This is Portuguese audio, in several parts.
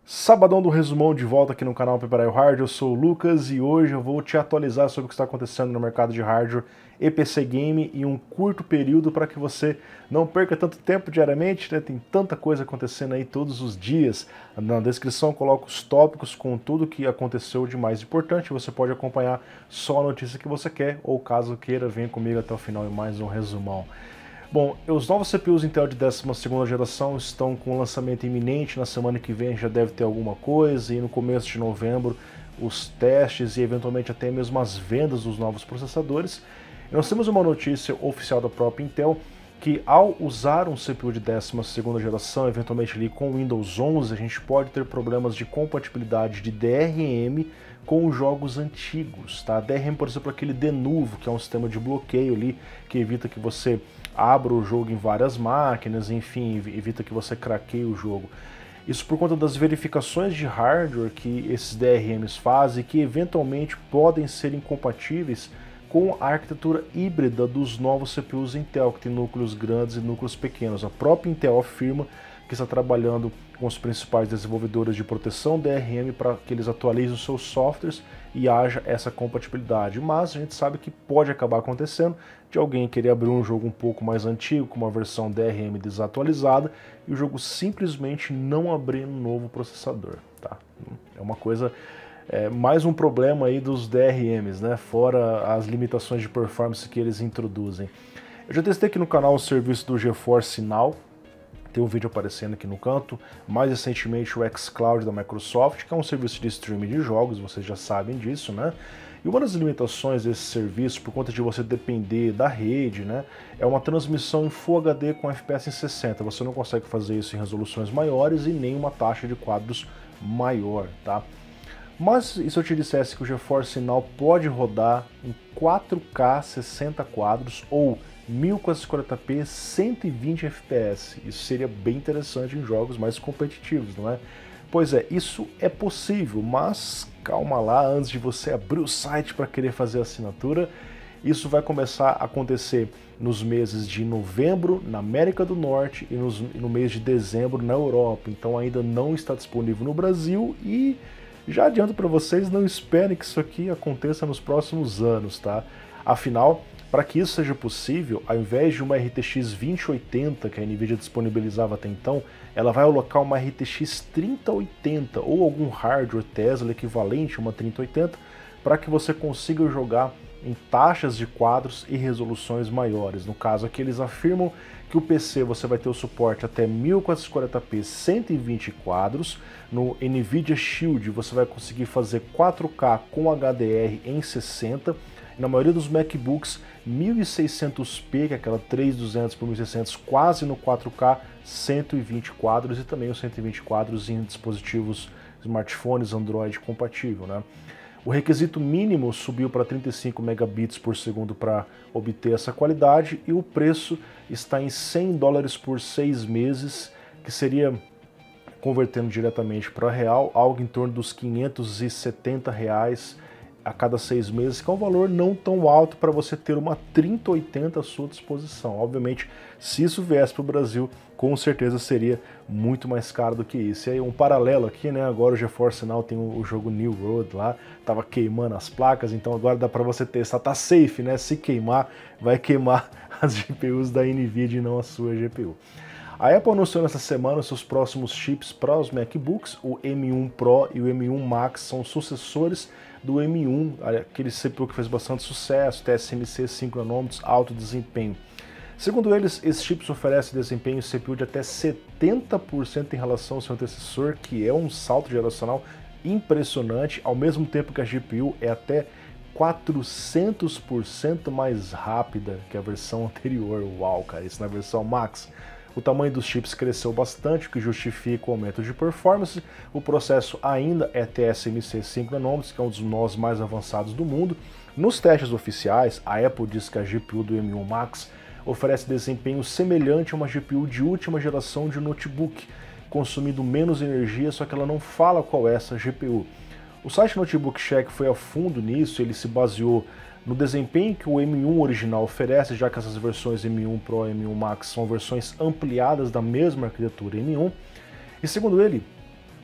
Sabadão do Resumão de volta aqui no canal Preparaio Hard, eu sou o Lucas e hoje eu vou te atualizar sobre o que está acontecendo no mercado de hardware e PC Game em um curto período para que você não perca tanto tempo diariamente, né? Tem tanta coisa acontecendo aí todos os dias. Na descrição eu coloco os tópicos com tudo que aconteceu de mais importante, você pode acompanhar só a notícia que você quer ou caso queira, venha comigo até o final em mais um resumão. Bom, os novos CPUs Intel de 12ª geração estão com lançamento iminente, na semana que vem já deve ter alguma coisa, e no começo de novembro os testes e eventualmente até mesmo as vendas dos novos processadores. E nós temos uma notícia oficial da própria Intel que ao usar um CPU de 12ª geração, eventualmente ali com Windows 11, a gente pode ter problemas de compatibilidade de DRM com os jogos antigos, tá? DRM, por exemplo, aquele Denuvo, que é um sistema de bloqueio ali, que evita que você abra o jogo em várias máquinas, enfim, evita que você craqueie o jogo. Isso por conta das verificações de hardware que esses DRMs fazem, que eventualmente podem ser incompatíveis com a arquitetura híbrida dos novos CPUs Intel, que tem núcleos grandes e núcleos pequenos. A própria Intel afirma que está trabalhando com os principais desenvolvedores de proteção DRM para que eles atualizem os seus softwares e haja essa compatibilidade. Mas a gente sabe que pode acabar acontecendo de alguém querer abrir um jogo um pouco mais antigo, com uma versão DRM desatualizada, e o jogo simplesmente não abrir um novo processador. Tá? É uma coisa... mais um problema aí dos DRMs, né? Fora as limitações de performance que eles introduzem. Eu já testei aqui no canal o serviço do GeForce Now, tem um vídeo aparecendo aqui no canto, mais recentemente o xCloud da Microsoft, que é um serviço de streaming de jogos, vocês já sabem disso, né? E uma das limitações desse serviço, por conta de você depender da rede, né, é uma transmissão em Full HD com FPS em 60. Você não consegue fazer isso em resoluções maiores e nem uma taxa de quadros maior, tá? Mas e se eu te dissesse que o GeForce Now pode rodar em 4K 60 quadros ou 1440p 120 fps? Isso seria bem interessante em jogos mais competitivos, não é? Pois é, isso é possível, mas calma lá, antes de você abrir o site para querer fazer a assinatura, isso vai começar a acontecer nos meses de novembro na América do Norte e no mês de dezembro na Europa. Então ainda não está disponível no Brasil e já adianto para vocês, não esperem que isso aqui aconteça nos próximos anos, tá? Afinal, para que isso seja possível, ao invés de uma RTX 2080 que a Nvidia disponibilizava até então, ela vai alocar uma RTX 3080 ou algum hardware Tesla equivalente a uma 3080 para que você consiga jogar em taxas de quadros e resoluções maiores. No caso aqui eles afirmam que o PC você vai ter o suporte até 1440p 120 quadros, no Nvidia Shield você vai conseguir fazer 4K com HDR em 60, e na maioria dos MacBooks 1600p, que é aquela 3200 por 1600, quase no 4K, 120 quadros e também os 120 quadros em dispositivos smartphones Android compatível, né? O requisito mínimo subiu para 35 megabits por segundo para obter essa qualidade e o preço está em $100 por 6 meses, que seria, convertendo diretamente para real, algo em torno dos R$570 a cada 6 meses, que é um valor não tão alto para você ter uma 3080 à sua disposição. Obviamente, se isso viesse para o Brasil, com certeza seria muito mais caro do que isso. E aí um paralelo aqui, né? Agora o GeForce Now tem o jogo New Road lá, tava queimando as placas, então agora dá para você testar, tá safe, né? Se queimar, vai queimar as GPUs da Nvidia e não a sua GPU. A Apple anunciou nessa semana os seus próximos chips para os MacBooks, o M1 Pro e o M1 Max são sucessores do M1, aquele CPU que fez bastante sucesso, TSMC 5 nanômetros, alto desempenho. Segundo eles, esses chips oferecem desempenho CPU de até 70% em relação ao seu antecessor, que é um salto geracional impressionante, ao mesmo tempo que a GPU é até 400% mais rápida que a versão anterior. Uau, cara, isso na versão Max. O tamanho dos chips cresceu bastante, o que justifica o aumento de performance. O processo ainda é TSMC 5 nanômetros, que é um dos nós mais avançados do mundo. Nos testes oficiais, a Apple diz que a GPU do M1 Max oferece desempenho semelhante a uma GPU de última geração de notebook, consumindo menos energia, só que ela não fala qual é essa GPU. O site Notebook Check foi a fundo nisso, ele se baseou no desempenho que o M1 original oferece, já que essas versões M1 Pro e M1 Max são versões ampliadas da mesma arquitetura M1, e segundo ele,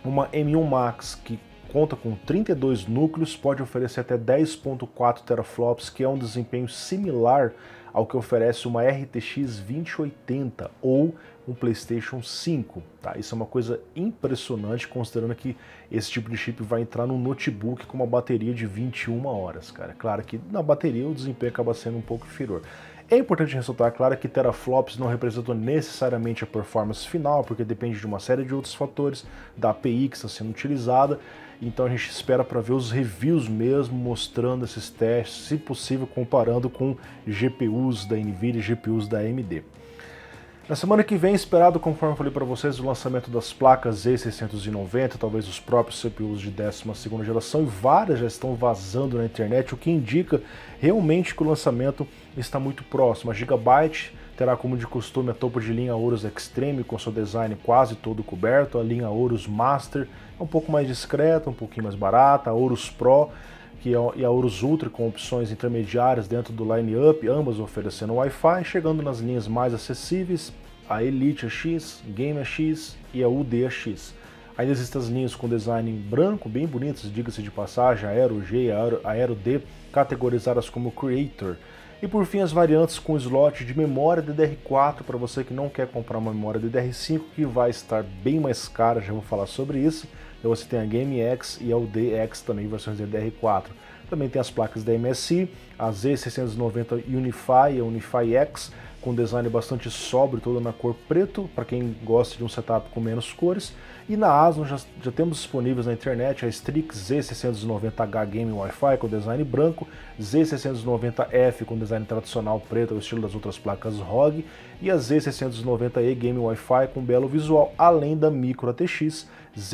Uma M1 Max que conta com 32 núcleos, pode oferecer até 10.4 teraflops, que é um desempenho similar ao que oferece uma RTX 2080 ou um PlayStation 5. Tá? Isso é uma coisa impressionante, considerando que esse tipo de chip vai entrar num notebook com uma bateria de 21 horas, cara. Claro que na bateria o desempenho acaba sendo um pouco inferior. É importante ressaltar, claro, que teraflops não representam necessariamente a performance final, porque depende de uma série de outros fatores, da API que está sendo utilizada, então a gente espera para ver os reviews mesmo, mostrando esses testes, se possível comparando com GPUs da NVIDIA e GPUs da AMD. Na semana que vem, esperado, conforme eu falei para vocês, o lançamento das placas Z690, talvez os próprios CPUs de 12ª geração, e várias já estão vazando na internet, o que indica realmente que o lançamento está muito próximo. A Gigabyte terá como de costume a topo de linha Aorus Extreme, com seu design quase todo coberto, a linha Aorus Master é um pouco mais discreta, um pouquinho mais barata, a Aorus Pro e a Aorus Ultra com opções intermediárias dentro do line-up, ambas oferecendo Wi-Fi, chegando nas linhas mais acessíveis, a Elite AX, Game AX e a UD AX. Ainda existem as linhas com design branco, bem bonitas, diga-se de passagem, a Aero G e a Aero D, categorizadas como Creator. E por fim, as variantes com slot de memória DDR4, para você que não quer comprar uma memória DDR5, que vai estar bem mais cara, já vou falar sobre isso. Então você tem a Game X e a UD-X também, versões DDR4. Também tem as placas da MSI, a Z690 Unify e a Unify X, com design bastante sóbrio, toda na cor preto, para quem gosta de um setup com menos cores. E na ASUS já temos disponíveis na internet a Strix Z690H Game Wi-Fi com design branco, Z690F com design tradicional preto, ao estilo das outras placas ROG, e a Z690E Game Wi-Fi com belo visual, além da Micro ATX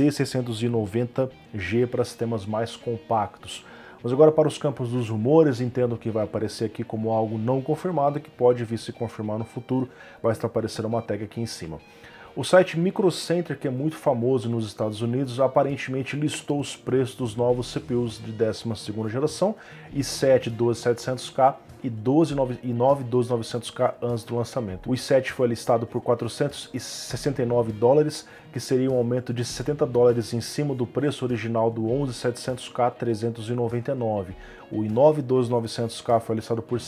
Z690G para sistemas mais compactos. Mas agora para os campos dos rumores, entendo que vai aparecer aqui como algo não confirmado, que pode vir se confirmar no futuro, vai estar aparecendo uma tag aqui em cima. O site Micro Center, que é muito famoso nos Estados Unidos, aparentemente listou os preços dos novos CPUs de 12ª geração, i7 12700K e 9 12900K antes do lançamento. O i7 foi listado por $469, que seria um aumento de $70 em cima do preço original do 11700K 399. O i9 12900K foi listado por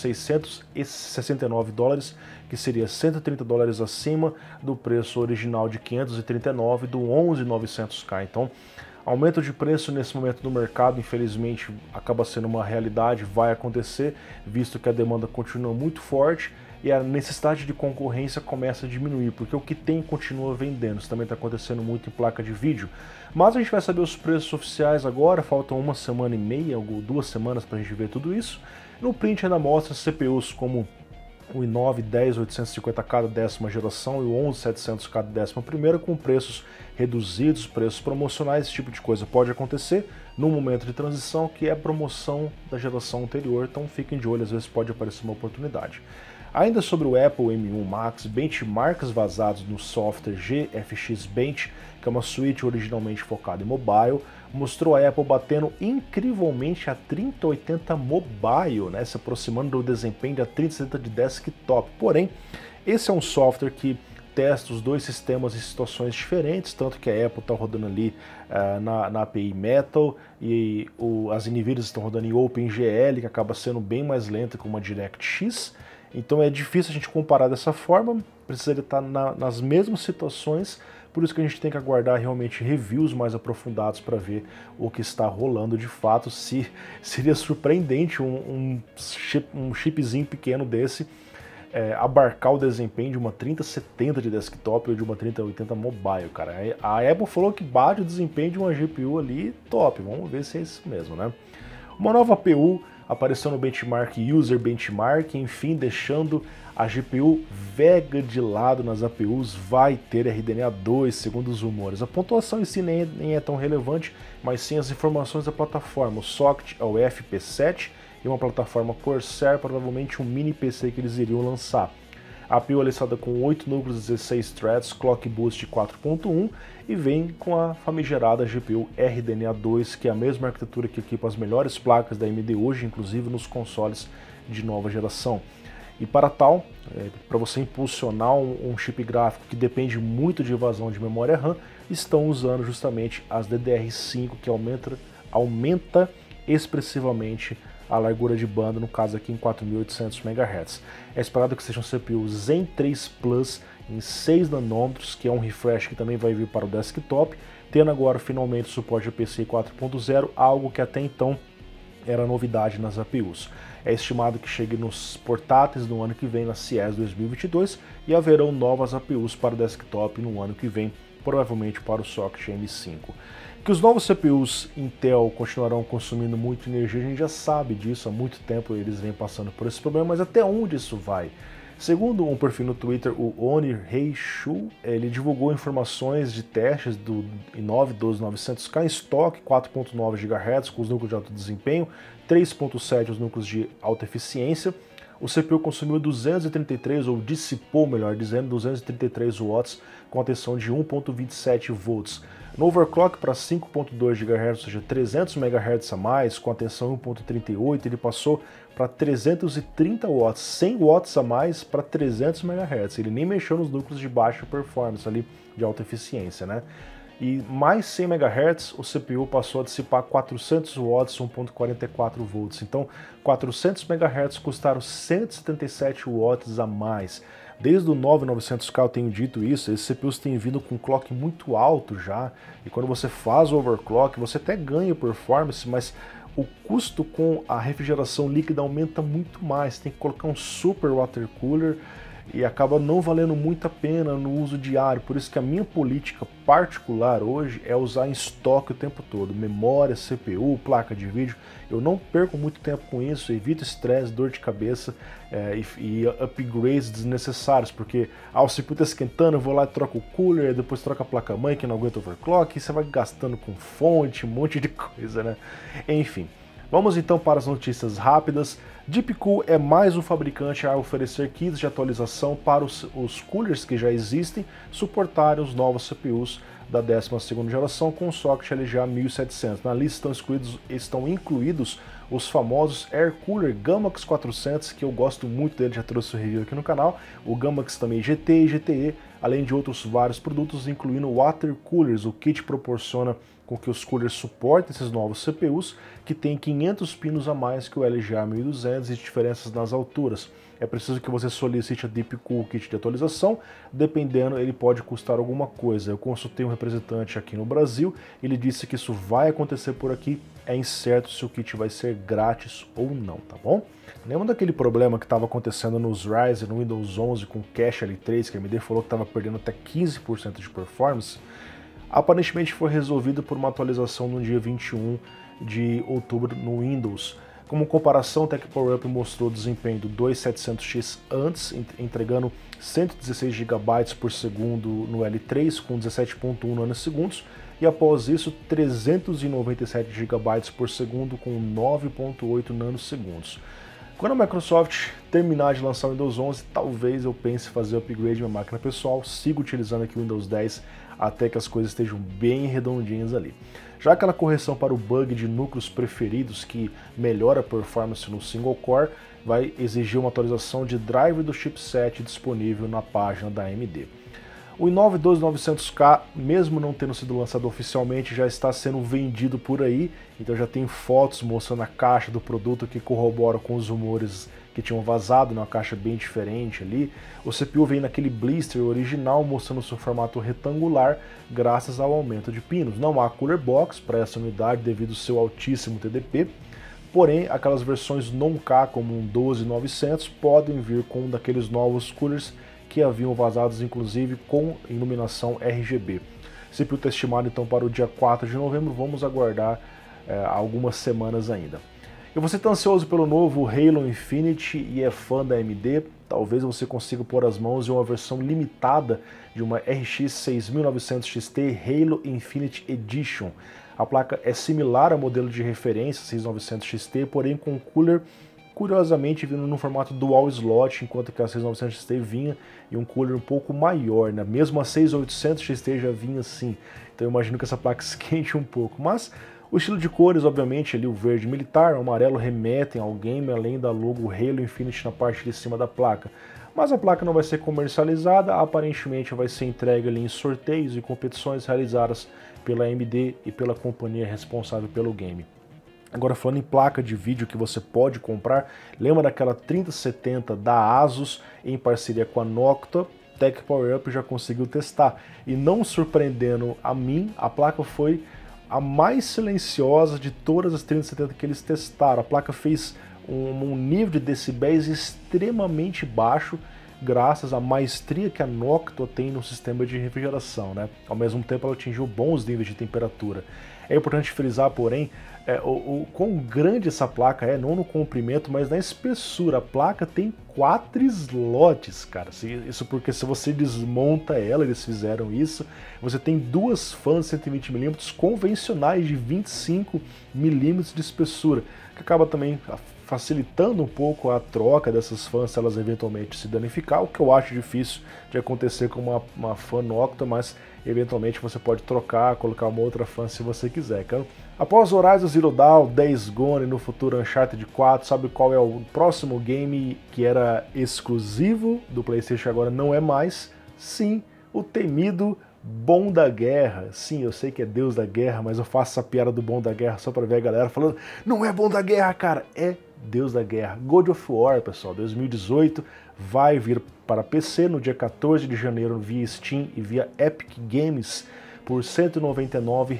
$669, que seria $130 acima do preço original de 539 do 11900K. Então, aumento de preço nesse momento no mercado, infelizmente, acaba sendo uma realidade, vai acontecer, visto que a demanda continua muito forte e a necessidade de concorrência começa a diminuir, porque o que tem continua vendendo. Isso também está acontecendo muito em placa de vídeo. Mas a gente vai saber os preços oficiais agora, faltam uma semana e meia, ou 2 semanas para a gente ver tudo isso. No print ainda mostra CPUs como o i9 10850K da 10ª geração e o 11700K da 11ª com preços reduzidos, preços promocionais, esse tipo de coisa pode acontecer no momento de transição, que é promoção da geração anterior, então fiquem de olho, às vezes pode aparecer uma oportunidade. Ainda sobre o Apple M1 Max, benchmarks vazados no software GFX Bench, que é uma suíte originalmente focada em mobile, mostrou a Apple batendo incrivelmente a 3080 Mobile, né, se aproximando do desempenho da 3070 de desktop. Porém, esse é um software que testa os dois sistemas em situações diferentes, tanto que a Apple está rodando ali na API Metal e as NVIDIA estão rodando em OpenGL, que acaba sendo bem mais lenta que uma DirectX. Então é difícil a gente comparar dessa forma, precisaria estar nas mesmas situações, por isso que a gente tem que aguardar realmente reviews mais aprofundados para ver o que está rolando de fato. Seria surpreendente um chipzinho pequeno desse abarcar o desempenho de uma 3070 de desktop ou de uma 3080 mobile, cara. A Apple falou que bate o desempenho de uma GPU ali top, vamos ver se é isso mesmo, né? Uma nova APU apareceu no benchmark User Benchmark, enfim, deixando a GPU Vega de lado nas APUs, vai ter RDNA 2, segundo os rumores. A pontuação em si nem é tão relevante, mas sim as informações da plataforma. O socket é o FP7 e uma plataforma Corsair, provavelmente um mini PC que eles iriam lançar. A APU é listada com 8 núcleos, 16 threads, clock boost 4.1 e vem com a famigerada GPU RDNA 2, que é a mesma arquitetura que equipa as melhores placas da AMD hoje, inclusive nos consoles de nova geração. E para tal, para você impulsionar um chip gráfico que depende muito de evasão de memória RAM, estão usando justamente as DDR5, que aumenta expressivamente a largura de banda, no caso aqui em 4.800 MHz. É esperado que seja um CPU Zen 3 Plus em 6 nanômetros, que é um refresh que também vai vir para o desktop, tendo agora finalmente suporte a PCIe 4.0, algo que até então era novidade nas APUs. É estimado que chegue nos portáteis no ano que vem, na CES 2022, e haverão novas APUs para desktop no ano que vem, provavelmente para o socket M5. Que os novos CPUs Intel continuarão consumindo muita energia, a gente já sabe disso, há muito tempo eles vêm passando por esse problema, mas até onde isso vai? Segundo um perfil no Twitter, o Oni Heishu, ele divulgou informações de testes do i9 12900K em estoque, 4.9 GHz com os núcleos de alto desempenho, 3.7 os núcleos de alta eficiência. O CPU consumiu 233, ou dissipou, melhor dizendo, 233 watts com a tensão de 1.27 volts. No overclock para 5.2 GHz, ou seja, 300 MHz a mais, com a tensão 1.38, ele passou para 330 watts, 100 watts a mais para 300 MHz. Ele nem mexeu nos núcleos de baixa performance ali, de alta eficiência, né? E mais 100 MHz, o CPU passou a dissipar 400 watts, 1.44 volts. Então, 400 MHz custaram 177 watts a mais. Desde o 9900K eu tenho dito isso, esses CPUs têm vindo com clock muito alto já, e quando você faz o overclock, você até ganha performance, mas o custo com a refrigeração líquida aumenta muito mais. Tem que colocar um super water cooler e acaba não valendo muito a pena no uso diário. Por isso que a minha política particular hoje é usar em estoque o tempo todo. Memória, CPU, placa de vídeo. Eu não perco muito tempo com isso, evito estresse, dor de cabeça e upgrades desnecessários, porque o CPU está esquentando, eu vou lá e troco o cooler, depois troco a placa-mãe que não aguenta overclock, e você vai gastando com fonte, um monte de coisa, né? Enfim. Vamos então para as notícias rápidas. Deepcool é mais um fabricante a oferecer kits de atualização para os coolers que já existem suportarem os novos CPUs da 12ª geração com o socket LGA 1700. Na lista estão incluídos os famosos Air Cooler Gamax 400, que eu gosto muito dele, já trouxe o review aqui no canal, o Gamax também GT e GTE, além de outros vários produtos, incluindo Water Coolers. O kit proporciona com que os coolers suportem esses novos CPUs, que tem 500 pinos a mais que o LGA 1200 e diferenças nas alturas. É preciso que você solicite a Deepcool Kit de atualização, dependendo ele pode custar alguma coisa. Eu consultei um representante aqui no Brasil, ele disse que isso vai acontecer por aqui, é incerto se o kit vai ser grátis ou não, tá bom? Lembra daquele problema que estava acontecendo nos Ryzen no Windows 11 com Cache L3, que a AMD falou que estava perdendo até 15% de performance? Aparentemente foi resolvido por uma atualização no dia 21 de outubro no Windows. Como comparação, o TechPowerUp mostrou o desempenho do 2700X antes, entregando 116 GB por segundo no L3 com 17.1 nanosegundos, e após isso 397 GB por segundo com 9.8 nanosegundos. Quando a Microsoft terminar de lançar o Windows 11, talvez eu pense em fazer o upgrade da minha máquina pessoal, sigo utilizando aqui o Windows 10 até que as coisas estejam bem redondinhas ali. Já aquela correção para o bug de núcleos preferidos que melhora a performance no single core vai exigir uma atualização de driver do chipset disponível na página da AMD. O i9 12900K, mesmo não tendo sido lançado oficialmente, já está sendo vendido por aí, então já tem fotos mostrando a caixa do produto que corroboram com os rumores que tinham vazado, numa caixa bem diferente ali. O CPU vem naquele blister original mostrando seu formato retangular, graças ao aumento de pinos. Não há cooler box para essa unidade devido ao seu altíssimo TDP, porém aquelas versões non-K como um 12900 podem vir com um daqueles novos coolers que haviam vazados inclusive com iluminação RGB. O CPU está estimado então para o dia 4 de novembro, vamos aguardar algumas semanas ainda. E você está ansioso pelo novo Halo Infinite e é fã da AMD? Talvez você consiga pôr as mãos em uma versão limitada de uma RX 6900 XT Halo Infinite Edition. A placa é similar ao modelo de referência 6900 XT, porém com cooler curiosamente vindo no formato dual slot, enquanto que a 6900 XT vinha em um cooler um pouco maior, né? Mesmo a 6800 XT já vinha assim, então eu imagino que essa placa esquente um pouco, mas O estilo de cores, obviamente, ali o verde militar, o amarelo remetem ao game, além da logo Halo Infinite na parte de cima da placa. Mas a placa não vai ser comercializada, aparentemente vai ser entregue ali em sorteios e competições realizadas pela AMD e pela companhia responsável pelo game. Agora, falando em placa de vídeo que você pode comprar, lembra daquela 3070 da Asus em parceria com a Noctua? Tech Power Up já conseguiu testar. E não surpreendendo a mim, a placa foi a mais silenciosa de todas as 3070 que eles testaram. A placa fez um nível de decibéis extremamente baixo, graças à maestria que a Noctua tem no sistema de refrigeração, né? Ao mesmo tempo ela atingiu bons níveis de temperatura. É importante frisar, porém, o quão grande essa placa é, não no comprimento, mas na espessura. A placa tem 4 slots, cara. Isso porque se você desmonta ela, eles fizeram isso, você tem duas fãs 120mm convencionais de 25mm de espessura, que acaba também facilitando um pouco a troca dessas fãs se elas eventualmente se danificar, o que eu acho difícil de acontecer com uma fã Noctua, mas eventualmente você pode trocar, colocar uma outra fã se você quiser. Cara. Após Horizon Zero Dawn, Days Gone e no futuro Uncharted 4, sabe qual é o próximo game que era exclusivo do PlayStation agora não é mais? Sim, o temido Bom da Guerra. Sim, eu sei que é Deus da Guerra, mas eu faço essa piada do Bom da Guerra só pra ver a galera falando não é Bom da Guerra, cara, é Deus da Guerra. God of War, pessoal, 2018, vai vir para PC no dia 14 de janeiro via Steam e via Epic Games por R$ 199.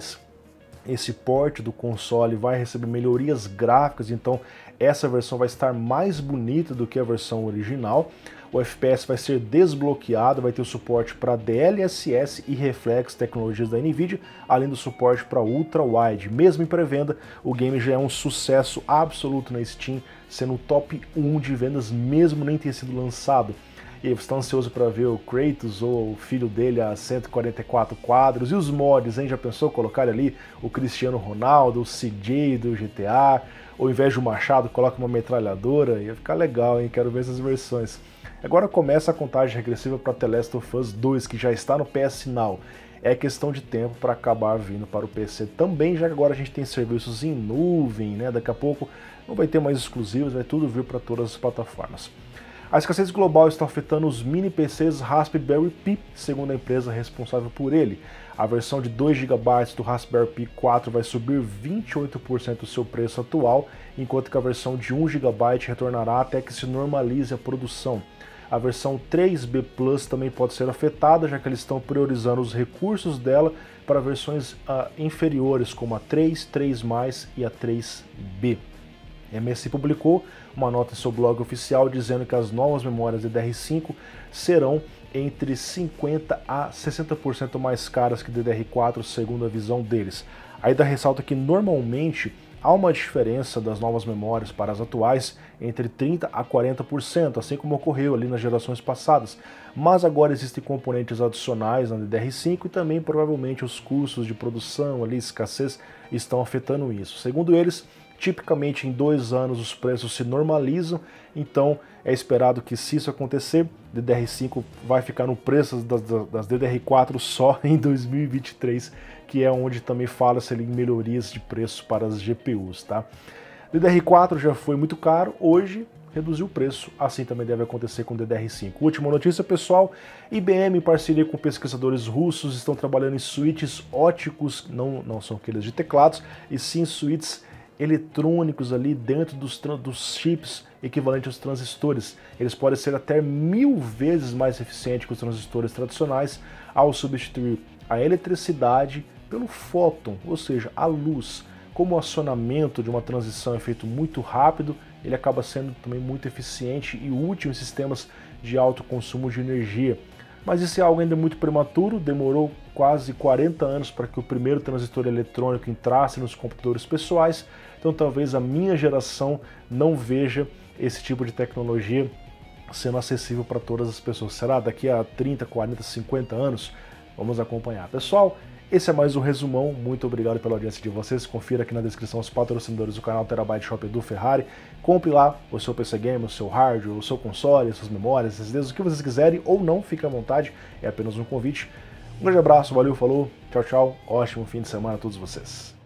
Esse port do console vai receber melhorias gráficas, então essa versão vai estar mais bonita do que a versão original. O FPS vai ser desbloqueado, vai ter o suporte para DLSS e Reflex, tecnologias da Nvidia, além do suporte para Ultra Wide. Mesmo em pré-venda, o game já é um sucesso absoluto na Steam, sendo o top 1 de vendas mesmo nem ter sido lançado. E aí, você está ansioso para ver o Kratos ou o filho dele a 144 quadros? E os mods, hein? Já pensou colocar ali o Cristiano Ronaldo, o CJ do GTA? Ou ao invés de um machado, coloca uma metralhadora? Ia ficar legal, hein? Quero ver essas versões. Agora começa a contagem regressiva para The Last of Us 2, que já está no PS Now. É questão de tempo para acabar vindo para o PC também, já que agora a gente tem serviços em nuvem, né? Daqui a pouco não vai ter mais exclusivos, vai tudo vir para todas as plataformas. A escassez global está afetando os mini PCs Raspberry Pi, segundo a empresa responsável por ele. A versão de 2 GB do Raspberry Pi 4 vai subir 28% do seu preço atual, enquanto que a versão de 1 GB retornará até que se normalize a produção. A versão 3B Plus também pode ser afetada, já que eles estão priorizando os recursos dela para versões inferiores, como a 3, 3+, e a 3B. A MSI publicou uma nota em seu blog oficial dizendo que as novas memórias DDR5 serão entre 50% a 60% mais caras que DDR4, segundo a visão deles. Ainda ressalta que normalmente há uma diferença das novas memórias para as atuais entre 30% a 40%, assim como ocorreu ali nas gerações passadas. Mas agora existem componentes adicionais na DDR5 e também provavelmente os custos de produção, ali, escassez, estão afetando isso. Segundo eles, tipicamente em 2 anos os preços se normalizam, então é esperado que, se isso acontecer, DDR5 vai ficar no preço das DDR4 só em 2023, que é onde também fala-se em melhorias de preço para as GPUs, tá? DDR4 já foi muito caro, hoje reduziu o preço, assim também deve acontecer com DDR5. Última notícia, pessoal, IBM, em parceria com pesquisadores russos, estão trabalhando em switches óticos, não são aqueles de teclados, e sim switches eletrônicos ali dentro dos chips equivalentes aos transistores. Eles podem ser até 1000 vezes mais eficientes que os transistores tradicionais ao substituir a eletricidade pelo fóton, ou seja, a luz. Como o acionamento de uma transição é feito muito rápido, ele acaba sendo também muito eficiente e útil em sistemas de alto consumo de energia. Mas isso é algo ainda muito prematuro, demorou quase 40 anos para que o primeiro transistor eletrônico entrasse nos computadores pessoais, então talvez a minha geração não veja esse tipo de tecnologia sendo acessível para todas as pessoas. Será daqui a 30, 40, 50 anos? Vamos acompanhar. Pessoal, esse é mais um resumão, muito obrigado pela audiência de vocês, confira aqui na descrição os patrocinadores do canal Terabyte Shop do Ferrari, compre lá o seu PC Game, o seu hardware, o seu console, as suas memórias, SSDs, o que vocês quiserem ou não, fique à vontade, é apenas um convite. Um grande abraço, valeu, falou, tchau, tchau, ótimo fim de semana a todos vocês.